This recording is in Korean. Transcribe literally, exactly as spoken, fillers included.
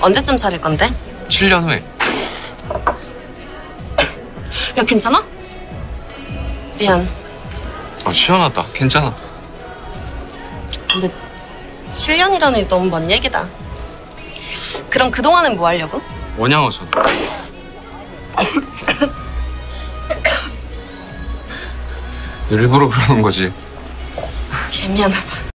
언제쯤 차릴 건데? 칠 년 후에. 야, 괜찮아? 미안. 어, 시원하다. 괜찮아. 근데 칠 년이라니 너무 먼 얘기다. 그럼 그동안은 뭐 하려고? 원양어선. 일부러 그러는 거지. 개 미안하다.